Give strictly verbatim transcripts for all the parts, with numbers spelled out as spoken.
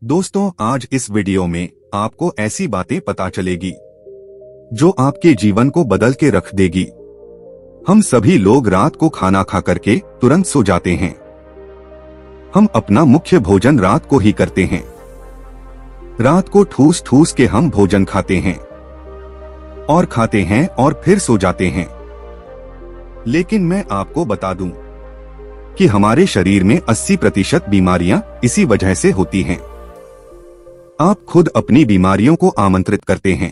दोस्तों, आज इस वीडियो में आपको ऐसी बातें पता चलेगी जो आपके जीवन को बदल के रख देगी। हम सभी लोग रात को खाना खा करके तुरंत सो जाते हैं। हम अपना मुख्य भोजन रात को ही करते हैं। रात को ठूस ठूस के हम भोजन खाते हैं और खाते हैं और फिर सो जाते हैं। लेकिन मैं आपको बता दूं कि हमारे शरीर में अस्सी प्रतिशत बीमारियां इसी वजह से होती हैं। आप खुद अपनी बीमारियों को आमंत्रित करते हैं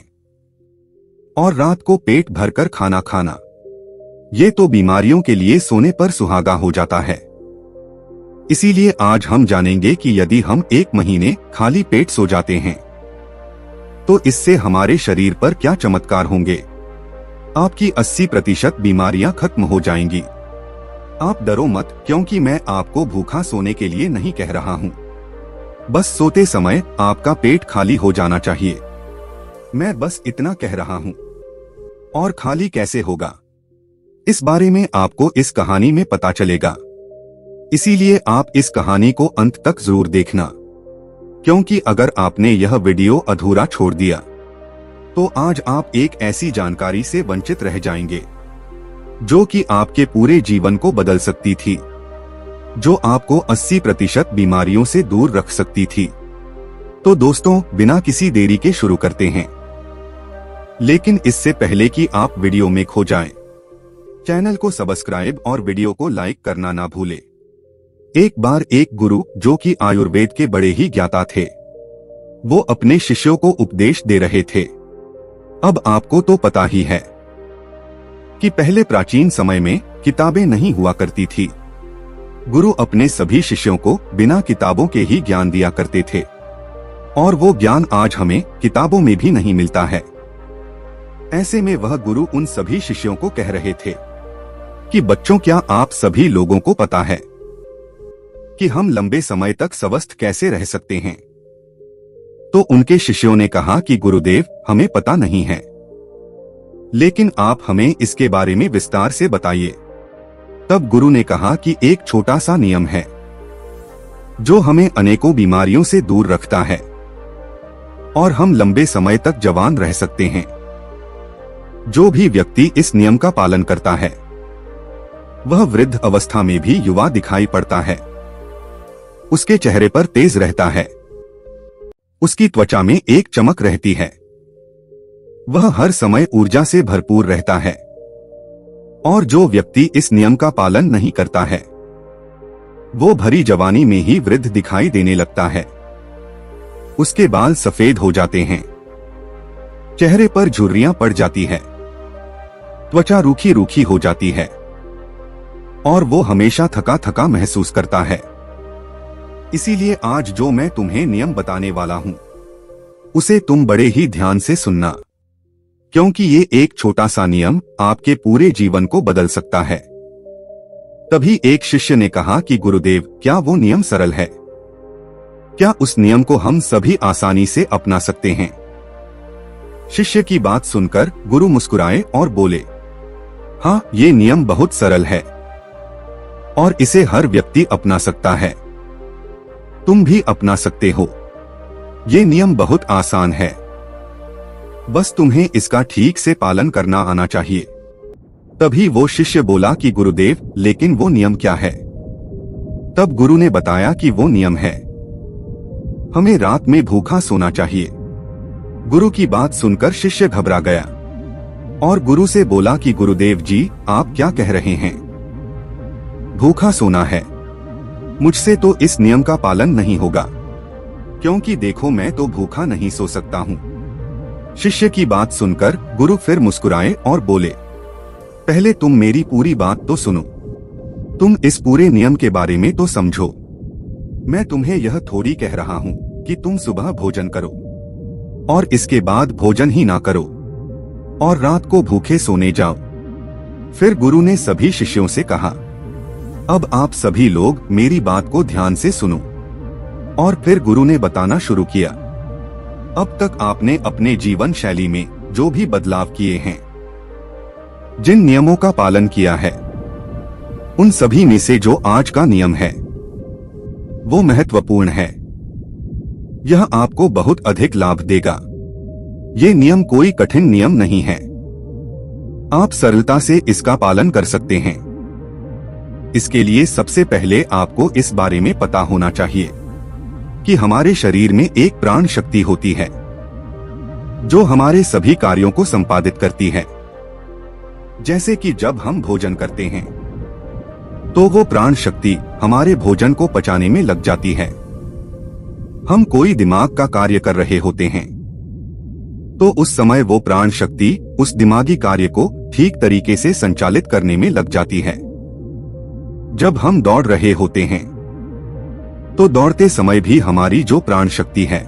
और रात को पेट भरकर खाना खाना, ये तो बीमारियों के लिए सोने पर सुहागा हो जाता है। इसीलिए आज हम जानेंगे कि यदि हम एक महीने खाली पेट सो जाते हैं तो इससे हमारे शरीर पर क्या चमत्कार होंगे। आपकी अस्सी प्रतिशत बीमारियां खत्म हो जाएंगी। आप डरो मत, क्योंकि मैं आपको भूखा सोने के लिए नहीं कह रहा हूं। बस सोते समय आपका पेट खाली हो जाना चाहिए। मैं बस इतना कह रहा हूं। और खाली कैसे होगा, इस बारे में आपको इस कहानी में पता चलेगा। इसीलिए आप इस कहानी को अंत तक जरूर देखना, क्योंकि अगर आपने यह वीडियो अधूरा छोड़ दिया तो आज आप एक ऐसी जानकारी से वंचित रह जाएंगे जो कि आपके पूरे जीवन को बदल सकती थी, जो आपको अस्सी प्रतिशत बीमारियों से दूर रख सकती थी। तो दोस्तों, बिना किसी देरी के शुरू करते हैं। लेकिन इससे पहले कि आप वीडियो में खो जाएं, चैनल को सब्सक्राइब और वीडियो को लाइक करना ना भूलें। एक बार एक गुरु, जो कि आयुर्वेद के बड़े ही ज्ञाता थे, वो अपने शिष्यों को उपदेश दे रहे थे। अब आपको तो पता ही है कि पहले प्राचीन समय में किताबें नहीं हुआ करती थी। गुरु अपने सभी शिष्यों को बिना किताबों के ही ज्ञान दिया करते थे, और वो ज्ञान आज हमें किताबों में भी नहीं मिलता है। ऐसे में वह गुरु उन सभी शिष्यों को कह रहे थे कि बच्चों, क्या आप सभी लोगों को पता है कि हम लंबे समय तक स्वस्थ कैसे रह सकते हैं? तो उनके शिष्यों ने कहा कि गुरुदेव, हमें पता नहीं है, लेकिन आप हमें इसके बारे में विस्तार से बताइए। तब गुरु ने कहा कि एक छोटा सा नियम है जो हमें अनेकों बीमारियों से दूर रखता है और हम लंबे समय तक जवान रह सकते हैं। जो भी व्यक्ति इस नियम का पालन करता है वह वृद्ध अवस्था में भी युवा दिखाई पड़ता है। उसके चेहरे पर तेज रहता है, उसकी त्वचा में एक चमक रहती है, वह हर समय ऊर्जा से भरपूर रहता है। और जो व्यक्ति इस नियम का पालन नहीं करता है वो भरी जवानी में ही वृद्ध दिखाई देने लगता है। उसके बाल सफेद हो जाते हैं, चेहरे पर झुर्रियां पड़ जाती है, त्वचा रूखी रूखी हो जाती है और वो हमेशा थका थका महसूस करता है। इसीलिए आज जो मैं तुम्हें नियम बताने वाला हूं उसे तुम बड़े ही ध्यान से सुनना, क्योंकि ये एक छोटा सा नियम आपके पूरे जीवन को बदल सकता है। तभी एक शिष्य ने कहा कि गुरुदेव, क्या वो नियम सरल है? क्या उस नियम को हम सभी आसानी से अपना सकते हैं? शिष्य की बात सुनकर गुरु मुस्कुराए और बोले, हाँ, ये नियम बहुत सरल है और इसे हर व्यक्ति अपना सकता है। तुम भी अपना सकते हो। ये नियम बहुत आसान है, बस तुम्हें इसका ठीक से पालन करना आना चाहिए। तभी वो शिष्य बोला कि गुरुदेव, लेकिन वो नियम क्या है? तब गुरु ने बताया कि वो नियम है, हमें रात में भूखा सोना चाहिए। गुरु की बात सुनकर शिष्य घबरा गया और गुरु से बोला कि गुरुदेव जी, आप क्या कह रहे हैं? भूखा सोना है? मुझसे तो इस नियम का पालन नहीं होगा, क्योंकि देखो, मैं तो भूखा नहीं सो सकता हूँ। शिष्य की बात सुनकर गुरु फिर मुस्कुराए और बोले, पहले तुम मेरी पूरी बात तो सुनो। तुम इस पूरे नियम के बारे में तो समझो। मैं तुम्हें यह थोड़ी कह रहा हूँ कि तुम सुबह भोजन करो और इसके बाद भोजन ही ना करो और रात को भूखे सोने जाओ। फिर गुरु ने सभी शिष्यों से कहा, अब आप सभी लोग मेरी बात को ध्यान से सुनो। और फिर गुरु ने बताना शुरू किया, अब तक आपने अपने जीवन शैली में जो भी बदलाव किए हैं, जिन नियमों का पालन किया है, उन सभी में से जो आज का नियम है वो महत्वपूर्ण है। यह आपको बहुत अधिक लाभ देगा। ये नियम कोई कठिन नियम नहीं है, आप सरलता से इसका पालन कर सकते हैं। इसके लिए सबसे पहले आपको इस बारे में पता होना चाहिए कि हमारे शरीर में एक प्राण शक्ति होती है जो हमारे सभी कार्यों को संपादित करती है। जैसे कि जब हम भोजन करते हैं तो वो प्राण शक्ति हमारे भोजन को पचाने में लग जाती है। हम कोई दिमाग का कार्य कर रहे होते हैं तो उस समय वो प्राण शक्ति उस दिमागी कार्य को ठीक तरीके से संचालित करने में लग जाती है। जब हम दौड़ रहे होते हैं तो दौड़ते समय भी हमारी जो प्राण शक्ति है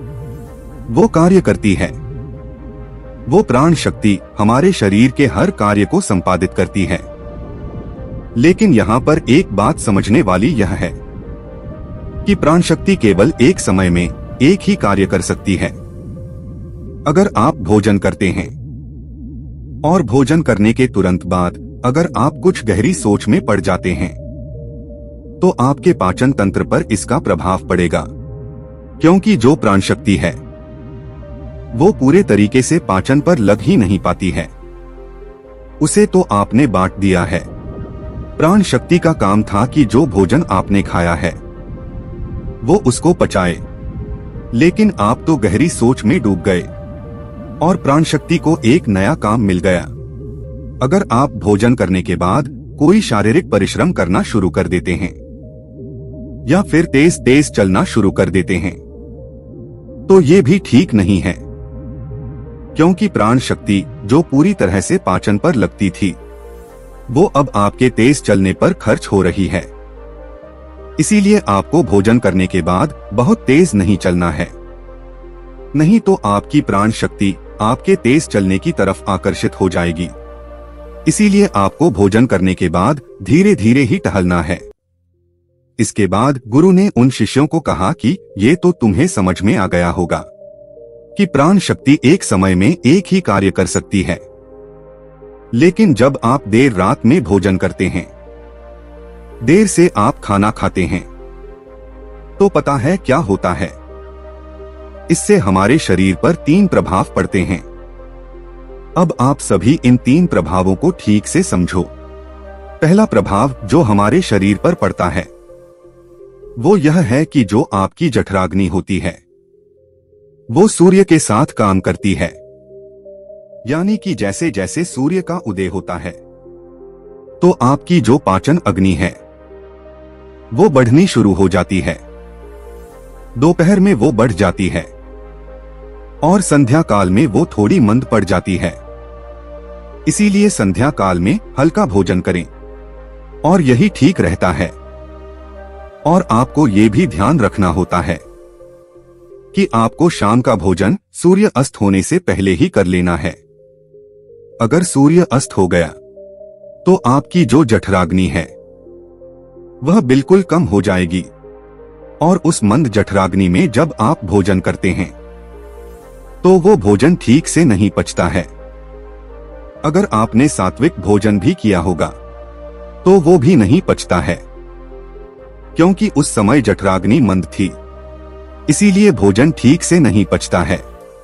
वो कार्य करती है। वो प्राण शक्ति हमारे शरीर के हर कार्य को संपादित करती है। लेकिन यहाँ पर एक बात समझने वाली यह है कि प्राण शक्ति केवल एक समय में एक ही कार्य कर सकती है। अगर आप भोजन करते हैं और भोजन करने के तुरंत बाद अगर आप कुछ गहरी सोच में पड़ जाते हैं तो आपके पाचन तंत्र पर इसका प्रभाव पड़ेगा, क्योंकि जो प्राण शक्ति है वो पूरे तरीके से पाचन पर लग ही नहीं पाती है। उसे तो आपने बांट दिया है। प्राण शक्ति का काम था कि जो भोजन आपने खाया है वो उसको पचाए, लेकिन आप तो गहरी सोच में डूब गए और प्राण शक्ति को एक नया काम मिल गया। अगर आप भोजन करने के बाद कोई शारीरिक परिश्रम करना शुरू कर देते हैं या फिर तेज तेज चलना शुरू कर देते हैं तो ये भी ठीक नहीं है, क्योंकि प्राण शक्ति जो पूरी तरह से पाचन पर लगती थी वो अब आपके तेज चलने पर खर्च हो रही है। इसीलिए आपको भोजन करने के बाद बहुत तेज नहीं चलना है, नहीं तो आपकी प्राण शक्ति आपके तेज चलने की तरफ आकर्षित हो जाएगी। इसीलिए आपको भोजन करने के बाद धीरे धीरे ही टहलना है। इसके बाद गुरु ने उन शिष्यों को कहा कि ये तो तुम्हें समझ में आ गया होगा कि प्राण शक्ति एक समय में एक ही कार्य कर सकती है। लेकिन जब आप देर रात में भोजन करते हैं, देर से आप खाना खाते हैं, तो पता है क्या होता है? इससे हमारे शरीर पर तीन प्रभाव पड़ते हैं। अब आप सभी इन तीन प्रभावों को ठीक से समझो। पहला प्रभाव जो हमारे शरीर पर पड़ता है वो यह है कि जो आपकी जठराग्नि होती है वो सूर्य के साथ काम करती है। यानी कि जैसे जैसे सूर्य का उदय होता है तो आपकी जो पाचन अग्नि है वो बढ़नी शुरू हो जाती है। दोपहर में वो बढ़ जाती है और संध्या काल में वो थोड़ी मंद पड़ जाती है। इसीलिए संध्या काल में हल्का भोजन करें और यही ठीक रहता है। और आपको ये भी ध्यान रखना होता है कि आपको शाम का भोजन सूर्य अस्त होने से पहले ही कर लेना है। अगर सूर्य अस्त हो गया तो आपकी जो जठराग्नि है वह बिल्कुल कम हो जाएगी और उस मंद जठराग्नि में जब आप भोजन करते हैं तो वो भोजन ठीक से नहीं पचता है। अगर आपने सात्विक भोजन भी किया होगा तो वो भी नहीं पचता है, क्योंकि उस समय जठराग्नि मंद थी। इसीलिए भोजन ठीक से नहीं पचता है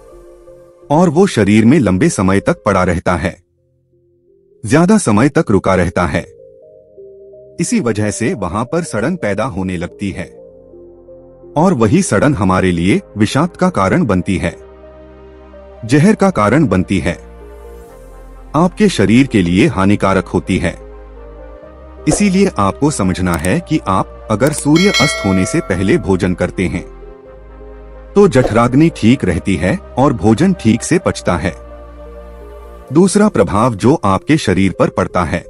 और वो शरीर में लंबे समय तक पड़ा रहता है, ज्यादा समय तक रुका रहता है। इसी वजह से वहां पर सड़न पैदा होने लगती है और वही सड़न हमारे लिए विषाक्त का कारण बनती है, जहर का कारण बनती है, आपके शरीर के लिए हानिकारक होती है। इसीलिए आपको समझना है कि आप अगर सूर्य अस्त होने से पहले भोजन करते हैं तो जठराग्नि ठीक रहती है और भोजन ठीक से पचता है। दूसरा प्रभाव जो आपके शरीर पर पड़ता है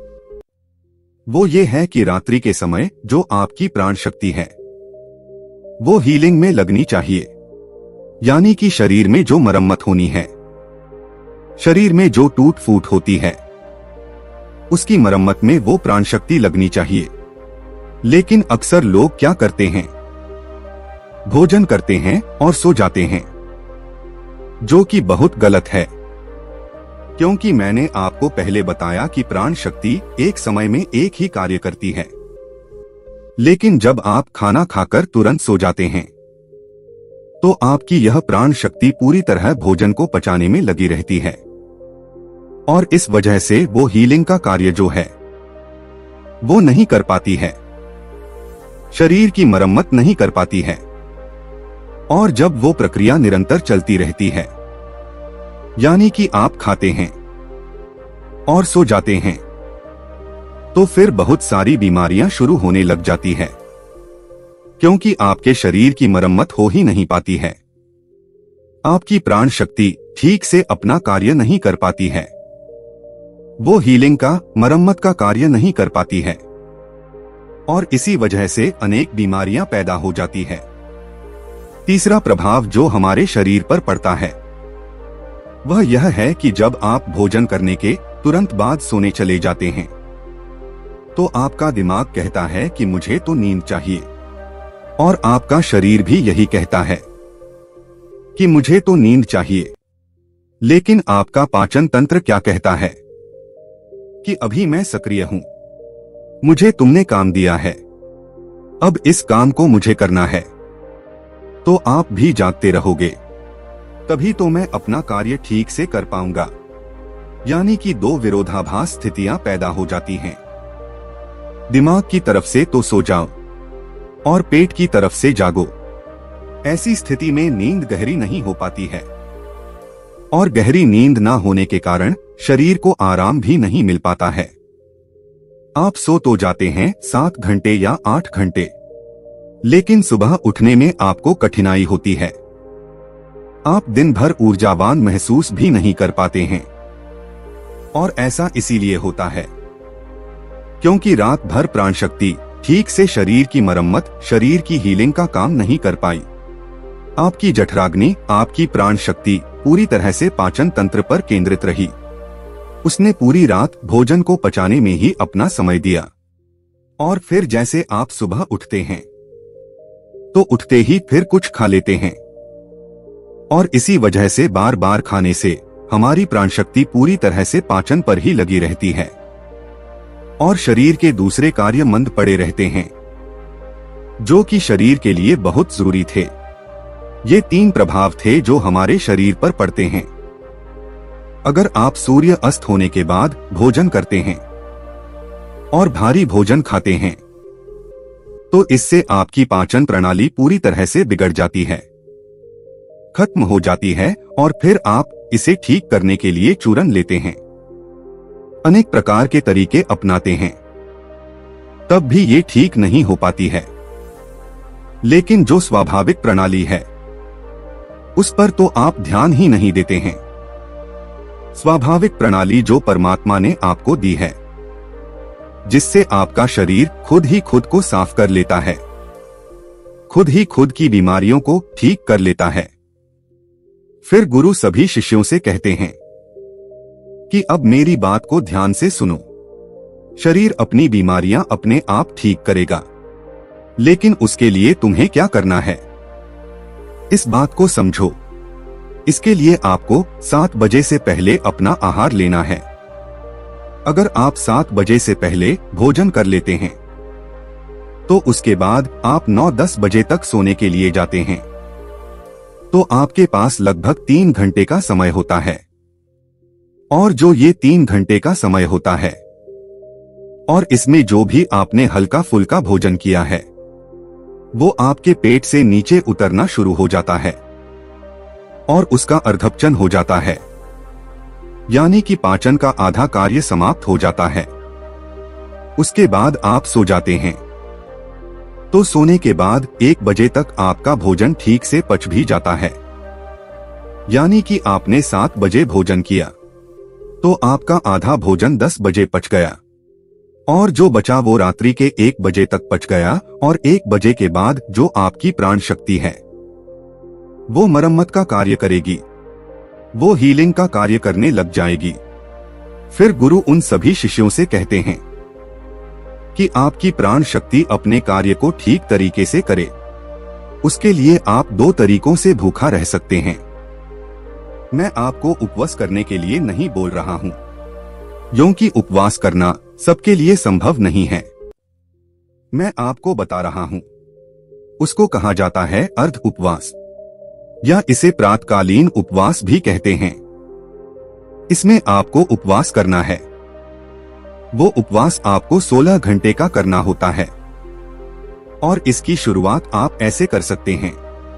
वो ये है कि रात्रि के समय जो आपकी प्राण शक्ति है वो हीलिंग में लगनी चाहिए। यानी कि शरीर में जो मरम्मत होनी है, शरीर में जो टूट फूट होती है उसकी मरम्मत में वो प्राण शक्ति लगनी चाहिए। लेकिन अक्सर लोग क्या करते हैं, भोजन करते हैं और सो जाते हैं, जो कि बहुत गलत है। क्योंकि मैंने आपको पहले बताया कि प्राण शक्ति एक समय में एक ही कार्य करती है। लेकिन जब आप खाना खाकर तुरंत सो जाते हैं तो आपकी यह प्राण शक्ति पूरी तरह भोजन को पचाने में लगी रहती है और इस वजह से वो हीलिंग का कार्य जो है वो नहीं कर पाती है, शरीर की मरम्मत नहीं कर पाती है। और जब वो प्रक्रिया निरंतर चलती रहती है, यानी कि आप खाते हैं और सो जाते हैं, तो फिर बहुत सारी बीमारियां शुरू होने लग जाती है, क्योंकि आपके शरीर की मरम्मत हो ही नहीं पाती है। आपकी प्राण शक्ति ठीक से अपना कार्य नहीं कर पाती है, वो हीलिंग का, मरम्मत का कार्य नहीं कर पाती है और इसी वजह से अनेक बीमारियां पैदा हो जाती है। तीसरा प्रभाव जो हमारे शरीर पर पड़ता है वह यह है कि जब आप भोजन करने के तुरंत बाद सोने चले जाते हैं तो आपका दिमाग कहता है कि मुझे तो नींद चाहिए और आपका शरीर भी यही कहता है कि मुझे तो नींद चाहिए। लेकिन आपका पाचन तंत्र क्या कहता है कि अभी मैं सक्रिय हूं, मुझे तुमने काम दिया है, अब इस काम को मुझे करना है, तो आप भी जागते रहोगे, तभी तो मैं अपना कार्य ठीक से कर पाऊंगा। यानी कि दो विरोधाभास स्थितियां पैदा हो जाती हैं। दिमाग की तरफ से तो सो जाओ और पेट की तरफ से जागो। ऐसी स्थिति में नींद गहरी नहीं हो पाती है और गहरी नींद ना होने के कारण शरीर को आराम भी नहीं मिल पाता है। आप सो तो जाते हैं सात घंटे या आठ घंटे, लेकिन सुबह उठने में आपको कठिनाई होती है। आप दिन भर ऊर्जावान महसूस भी नहीं कर पाते हैं और ऐसा इसीलिए होता है क्योंकि रात भर प्राण शक्ति ठीक से शरीर की मरम्मत, शरीर की हीलिंग का काम नहीं कर पाई। आपकी जठराग्नि, आपकी प्राण शक्ति पूरी तरह से पाचन तंत्र पर केंद्रित रही। उसने पूरी रात भोजन को पचाने में ही अपना समय दिया और फिर जैसे आप सुबह उठते हैं तो उठते ही फिर कुछ खा लेते हैं और इसी वजह से बार बार खाने से हमारी प्राण शक्ति पूरी तरह से पाचन पर ही लगी रहती है और शरीर के दूसरे कार्य मंद पड़े रहते हैं जो कि शरीर के लिए बहुत जरूरी थे। ये तीन प्रभाव थे जो हमारे शरीर पर पड़ते हैं। अगर आप सूर्य अस्त होने के बाद भोजन करते हैं और भारी भोजन खाते हैं तो इससे आपकी पाचन प्रणाली पूरी तरह से बिगड़ जाती है, खत्म हो जाती है और फिर आप इसे ठीक करने के लिए चूरन लेते हैं, अनेक प्रकार के तरीके अपनाते हैं, तब भी ये ठीक नहीं हो पाती है। लेकिन जो स्वाभाविक प्रणाली है उस पर तो आप ध्यान ही नहीं देते हैं। स्वाभाविक प्रणाली जो परमात्मा ने आपको दी है, जिससे आपका शरीर खुद ही खुद को साफ कर लेता है, खुद ही खुद की बीमारियों को ठीक कर लेता है। फिर गुरु सभी शिष्यों से कहते हैं कि अब मेरी बात को ध्यान से सुनो। शरीर अपनी बीमारियां अपने आप ठीक करेगा, लेकिन उसके लिए तुम्हें क्या करना है, इस बात को समझो। इसके लिए आपको सात बजे से पहले अपना आहार लेना है। अगर आप सात बजे से पहले भोजन कर लेते हैं तो उसके बाद आप नौ दस बजे तक सोने के लिए जाते हैं तो आपके पास लगभग तीन घंटे का समय होता है। और जो ये तीन घंटे का समय होता है और इसमें जो भी आपने हल्का फुल्का भोजन किया है वो आपके पेट से नीचे उतरना शुरू हो जाता है और उसका अर्धपचन हो जाता है, यानी कि पाचन का आधा कार्य समाप्त हो जाता है। उसके बाद आप सो जाते हैं तो सोने के बाद एक बजे तक आपका भोजन ठीक से पच भी जाता है, यानी कि आपने सात बजे भोजन किया तो आपका आधा भोजन दस बजे पच गया और जो बचा वो रात्रि के एक बजे तक पच गया और एक बजे के बाद जो आपकी प्राण शक्ति है वो मरम्मत का कार्य करेगी, वो हीलिंग का कार्य करने लग जाएगी। फिर गुरु उन सभी शिष्यों से कहते हैं कि आपकी प्राण शक्ति अपने कार्य को ठीक तरीके से करे। उसके लिए आप दो तरीकों से भूखा रह सकते हैं। मैं आपको उपवास करने के लिए नहीं बोल रहा हूं, क्योंकि उपवास करना सबके लिए संभव नहीं है। मैं आपको बता रहा हूं, उसको कहा जाता है अर्ध उपवास। या इसे प्रातकालीन उपवास भी कहते हैं। इसमें आपको उपवास करना है। वो उपवास आपको सोलह घंटे का करना होता है और इसकी शुरुआत आप ऐसे कर सकते हैं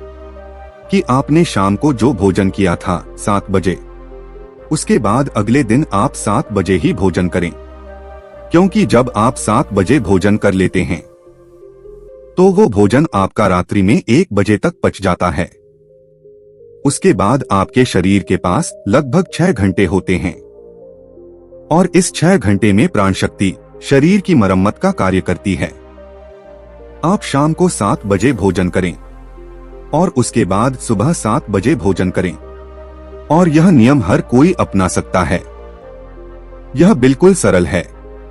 कि आपने शाम को जो भोजन किया था सात बजे, उसके बाद अगले दिन आप सात बजे ही भोजन करें, क्योंकि जब आप सात बजे भोजन कर लेते हैं तो वो भोजन आपका रात्रि में एक बजे तक पच जाता है। उसके बाद आपके शरीर के पास लगभग छह घंटे होते हैं और इस छह घंटे में प्राण शक्ति शरीर की मरम्मत का कार्य करती है। आप शाम को सात बजे भोजन करें और उसके बाद सुबह सात बजे भोजन करें और यह नियम हर कोई अपना सकता है। यह बिल्कुल सरल है।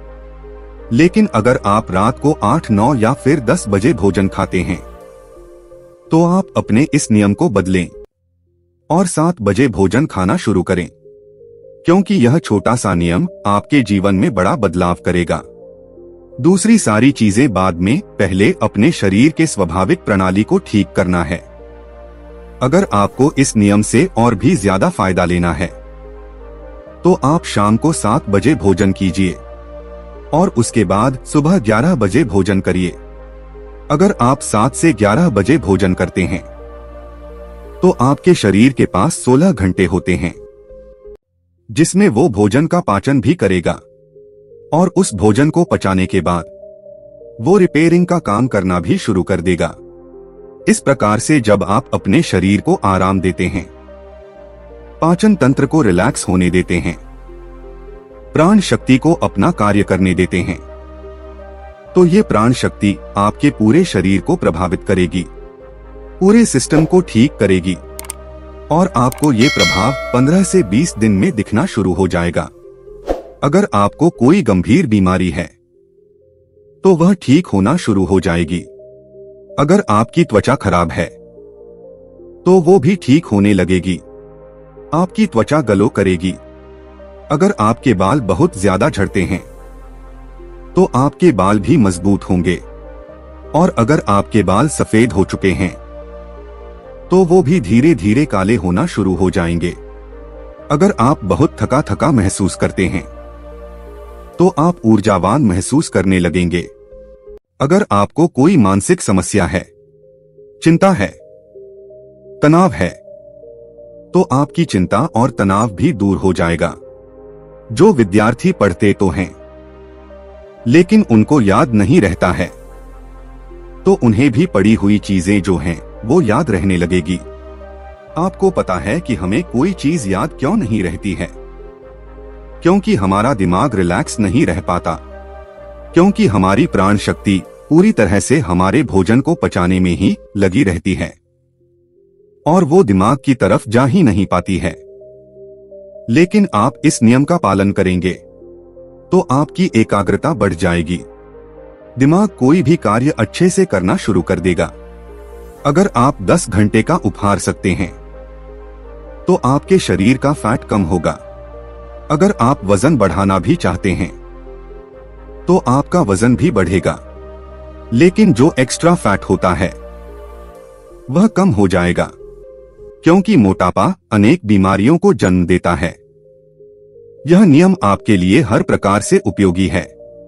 लेकिन अगर आप रात को आठ, नौ या फिर दस बजे भोजन खाते हैं तो आप अपने इस नियम को बदलें और सात बजे भोजन खाना शुरू करें, क्योंकि यह छोटा सा नियम आपके जीवन में बड़ा बदलाव करेगा। दूसरी सारी चीजें बाद में, पहले अपने शरीर के स्वाभाविक प्रणाली को ठीक करना है। अगर आपको इस नियम से और भी ज्यादा फायदा लेना है तो आप शाम को सात बजे भोजन कीजिए और उसके बाद सुबह ग्यारह बजे भोजन करिए। अगर आप सात से ग्यारह बजे भोजन करते हैं तो आपके शरीर के पास सोलह घंटे होते हैं जिसमें वो भोजन का पाचन भी करेगा और उस भोजन को पचाने के बाद वो रिपेयरिंग का काम करना भी शुरू कर देगा। इस प्रकार से जब आप अपने शरीर को आराम देते हैं, पाचन तंत्र को रिलैक्स होने देते हैं, प्राण शक्ति को अपना कार्य करने देते हैं, तो ये प्राण शक्ति आपके पूरे शरीर को प्रभावित करेगी, पूरे सिस्टम को ठीक करेगी और आपको ये प्रभाव पंद्रह से बीस दिन में दिखना शुरू हो जाएगा। अगर आपको कोई गंभीर बीमारी है तो वह ठीक होना शुरू हो जाएगी। अगर आपकी त्वचा खराब है तो वो भी ठीक होने लगेगी। आपकी त्वचा ग्लो करेगी। अगर आपके बाल बहुत ज्यादा झड़ते हैं तो आपके बाल भी मजबूत होंगे और अगर आपके बाल सफेद हो चुके हैं तो वो भी धीरे धीरे काले होना शुरू हो जाएंगे। अगर आप बहुत थका थका महसूस करते हैं तो आप ऊर्जावान महसूस करने लगेंगे। अगर आपको कोई मानसिक समस्या है, चिंता है, तनाव है, तो आपकी चिंता और तनाव भी दूर हो जाएगा। जो विद्यार्थी पढ़ते तो हैं लेकिन उनको याद नहीं रहता है, तो उन्हें भी पढ़ी हुई चीजें जो हैं वो याद रहने लगेगी। आपको पता है कि हमें कोई चीज याद क्यों नहीं रहती है? क्योंकि हमारा दिमाग रिलैक्स नहीं रह पाता, क्योंकि हमारी प्राण शक्ति पूरी तरह से हमारे भोजन को पचाने में ही लगी रहती है और वो दिमाग की तरफ जा ही नहीं पाती है। लेकिन आप इस नियम का पालन करेंगे तो आपकी एकाग्रता बढ़ जाएगी। दिमाग कोई भी कार्य अच्छे से करना शुरू कर देगा। अगर आप दस घंटे का उपहार सकते हैं तो आपके शरीर का फैट कम होगा। अगर आप वजन बढ़ाना भी चाहते हैं तो आपका वजन भी बढ़ेगा, लेकिन जो एक्स्ट्रा फैट होता है वह कम हो जाएगा, क्योंकि मोटापा अनेक बीमारियों को जन्म देता है। यह नियम आपके लिए हर प्रकार से उपयोगी है।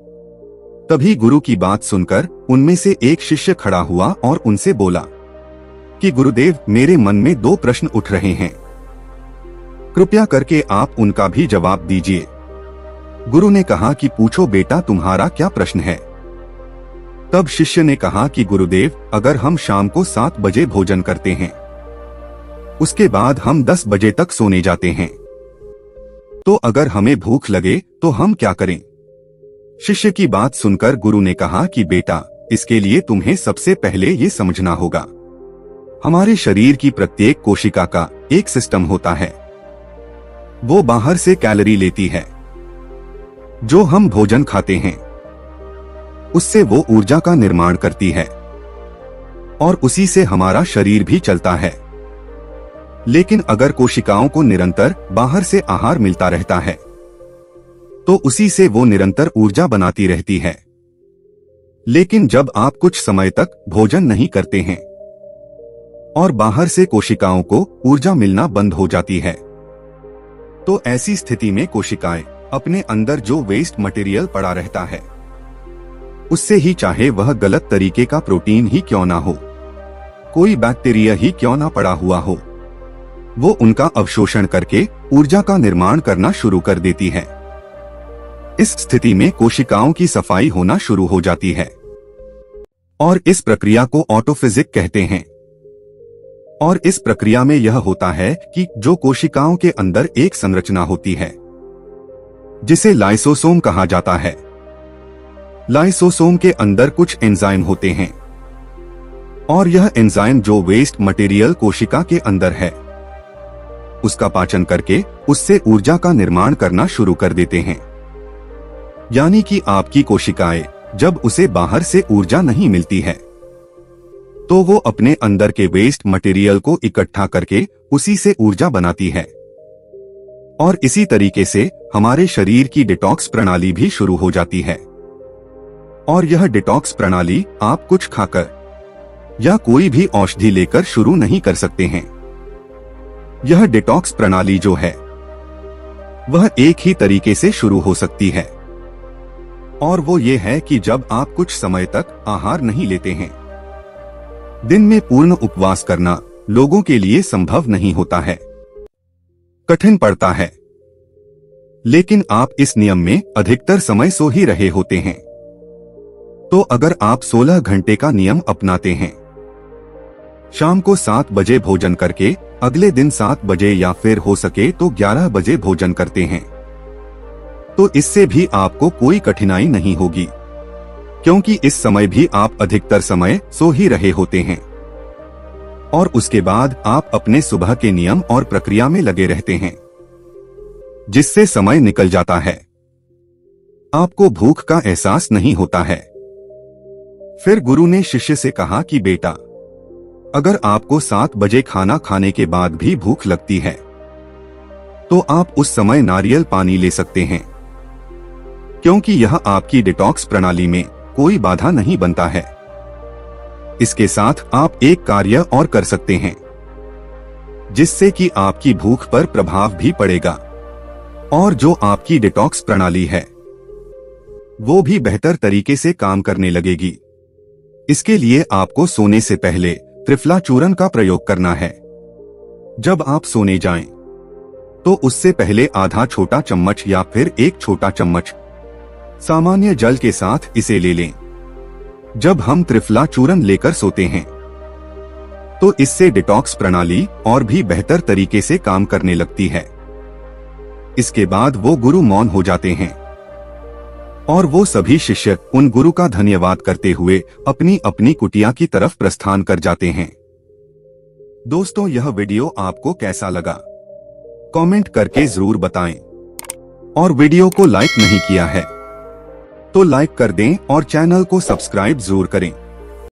तभी गुरु की बात सुनकर उनमें से एक शिष्य खड़ा हुआ और उनसे बोला कि गुरुदेव, मेरे मन में दो प्रश्न उठ रहे हैं, कृपया करके आप उनका भी जवाब दीजिए। गुरु ने कहा कि पूछो बेटा, तुम्हारा क्या प्रश्न है? तब शिष्य ने कहा कि गुरुदेव, अगर हम शाम को सात बजे भोजन करते हैं, उसके बाद हम दस बजे तक सोने जाते हैं, तो अगर हमें भूख लगे तो हम क्या करें? शिष्य की बात सुनकर गुरु ने कहा कि बेटा, इसके लिए तुम्हें सबसे पहले ये समझना होगा, हमारे शरीर की प्रत्येक कोशिका का एक सिस्टम होता है। वो बाहर से कैलोरी लेती है। जो हम भोजन खाते हैं उससे वो ऊर्जा का निर्माण करती है और उसी से हमारा शरीर भी चलता है। लेकिन अगर कोशिकाओं को निरंतर बाहर से आहार मिलता रहता है तो उसी से वो निरंतर ऊर्जा बनाती रहती है। लेकिन जब आप कुछ समय तक भोजन नहीं करते हैं और बाहर से कोशिकाओं को ऊर्जा मिलना बंद हो जाती है। तो ऐसी स्थिति में कोशिकाएं अपने अंदर जो वेस्ट मटेरियल पड़ा रहता है, उससे ही चाहे वह गलत तरीके का प्रोटीन ही क्यों ना हो, कोई बैक्टीरिया ही क्यों ना पड़ा हुआ हो, वो उनका अवशोषण करके ऊर्जा का निर्माण करना शुरू कर देती है। इस स्थिति में कोशिकाओं की सफाई होना शुरू हो जाती है और इस प्रक्रिया को ऑटोफेजिक कहते हैं। और इस प्रक्रिया में यह होता है कि जो कोशिकाओं के अंदर एक संरचना होती है जिसे लाइसोसोम कहा जाता है, लाइसोसोम के अंदर कुछ एंजाइम होते हैं और यह एंजाइम जो वेस्ट मटेरियल कोशिका के अंदर है उसका पाचन करके उससे ऊर्जा का निर्माण करना शुरू कर देते हैं। यानी कि आपकी कोशिकाएं जब उसे बाहर से ऊर्जा नहीं मिलती है तो वो अपने अंदर के वेस्ट मटेरियल को इकट्ठा करके उसी से ऊर्जा बनाती है। और इसी तरीके से हमारे शरीर की डिटॉक्स प्रणाली भी शुरू हो जाती है। और यह डिटॉक्स प्रणाली आप कुछ खाकर या कोई भी औषधि लेकर शुरू नहीं कर सकते हैं। यह डिटॉक्स प्रणाली जो है वह एक ही तरीके से शुरू हो सकती है और वो ये है कि जब आप कुछ समय तक आहार नहीं लेते हैं। दिन में पूर्ण उपवास करना लोगों के लिए संभव नहीं होता है, कठिन पड़ता है, लेकिन आप इस नियम में अधिकतर समय सो ही रहे होते हैं। तो अगर आप सोलह घंटे का नियम अपनाते हैं, शाम को सात बजे भोजन करके अगले दिन सात बजे या फिर हो सके तो ग्यारह बजे भोजन करते हैं, तो इससे भी आपको कोई कठिनाई नहीं होगी, क्योंकि इस समय भी आप अधिकतर समय सो ही रहे होते हैं। और उसके बाद आप अपने सुबह के नियम और प्रक्रिया में लगे रहते हैं, जिससे समय निकल जाता है। आपको भूख का एहसास नहीं होता है। फिर गुरु ने शिष्य से कहा कि बेटा, अगर आपको सात बजे खाना खाने के बाद भी भूख लगती है तो आप उस समय नारियल पानी ले सकते हैं, क्योंकि यह आपकी डिटॉक्स प्रणाली में कोई बाधा नहीं बनता है। इसके साथ आप एक कार्य और कर सकते हैं जिससे कि आपकी भूख पर प्रभाव भी पड़ेगा और जो आपकी डिटॉक्स प्रणाली है वो भी बेहतर तरीके से काम करने लगेगी। इसके लिए आपको सोने से पहले त्रिफला चूर्ण का प्रयोग करना है। जब आप सोने जाएं, तो उससे पहले आधा छोटा चम्मच या फिर एक छोटा चम्मच सामान्य जल के साथ इसे ले लें। जब हम त्रिफला चूर्ण लेकर सोते हैं तो इससे डिटॉक्स प्रणाली और भी बेहतर तरीके से काम करने लगती है। इसके बाद वो गुरु मौन हो जाते हैं और वो सभी शिष्य उन गुरु का धन्यवाद करते हुए अपनी अपनी कुटिया की तरफ प्रस्थान कर जाते हैं। दोस्तों, यह वीडियो आपको कैसा लगा कमेंट करके जरूर बताएं और वीडियो को लाइक नहीं किया है तो लाइक कर दें और चैनल को सब्सक्राइब जरूर करें।